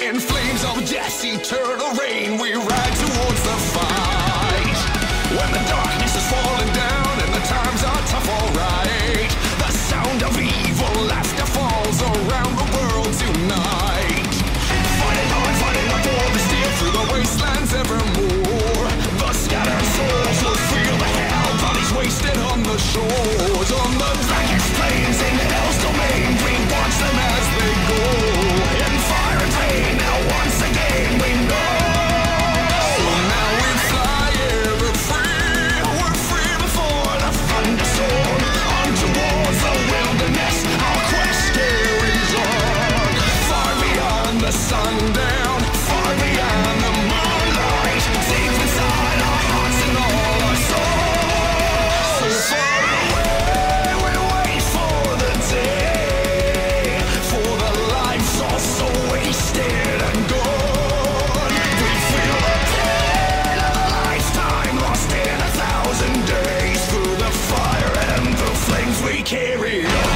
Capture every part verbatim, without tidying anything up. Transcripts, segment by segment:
In flames of death's eternal reign, we ride towards the fight. When the darkness is falling down and the times are tough, alright. The sound of evil laughter falls around the world tonight. Fighting on, fighting on for the steel through the wastelands evermore. The scattered souls will feel the hell, bodies wasted on the shores. On the blackest plains in hell's domain, we watch them as they go. In fire and pain, now once again we know. Now we fly ever free, we're free before the thunderstorm. On towards the wilderness, our quest carries on. Far beyond the sundown, far beyond the moonlight, deep inside our hearts and all our souls. So far away, we wait for the day, for the lives are so wasted and gone. We feel the pain of a lifetime lost in a thousand days. Through the fire and the flames we carry on.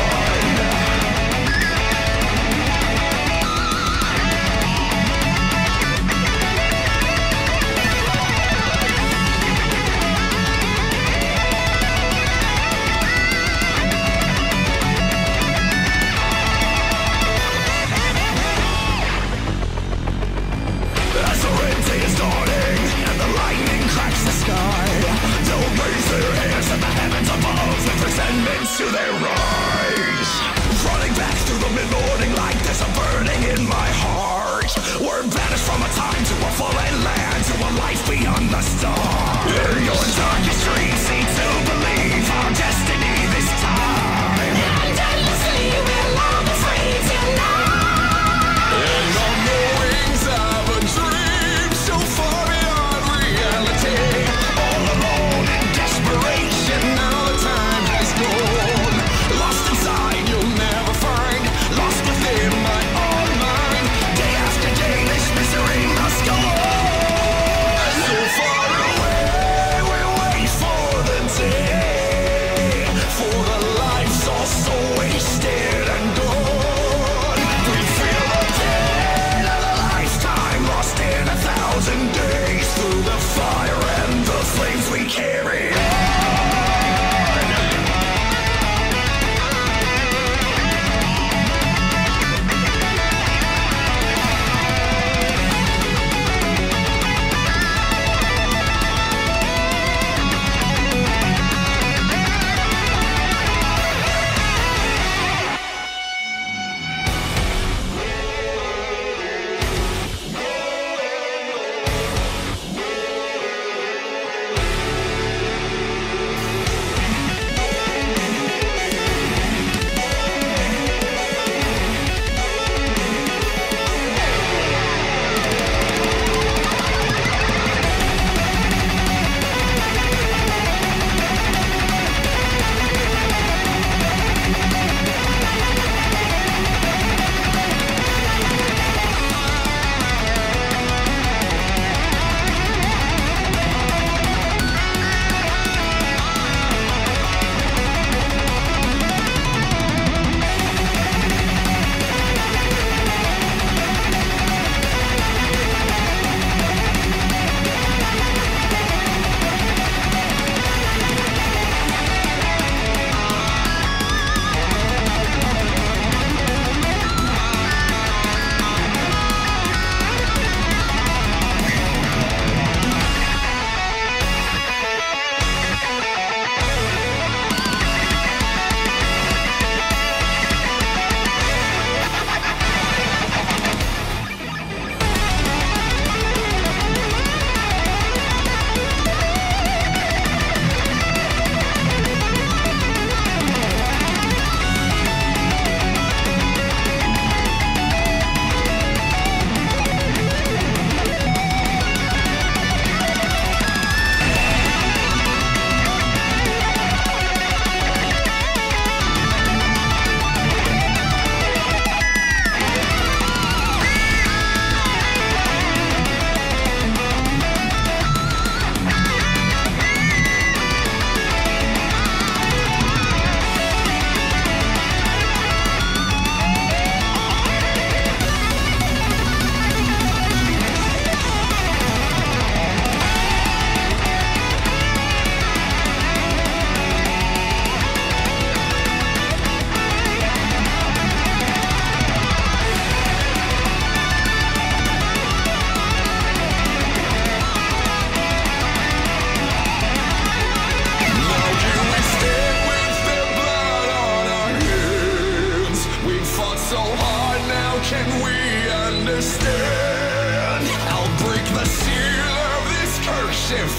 As the red day is dawning and the lightning cracks the sky, they'll raise their hands to the heavens above with resentments to their rise. Running back through the mid-morning light, there's a burning in my heart. We're banished from a time to a fallen land, to a life beyond the stars. In your darkest dreams, seem to believe our destiny this time. And endlessly we'll all be free tonight. And on the wings of a dream, so far beyond reality. All alone in desperation, now the time has gone. Lost inside, you'll never find. Lost within my own mind. Day after day, this misery must go on. So far away.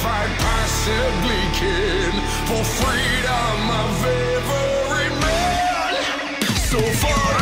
fight passively kin for freedom of every man. So far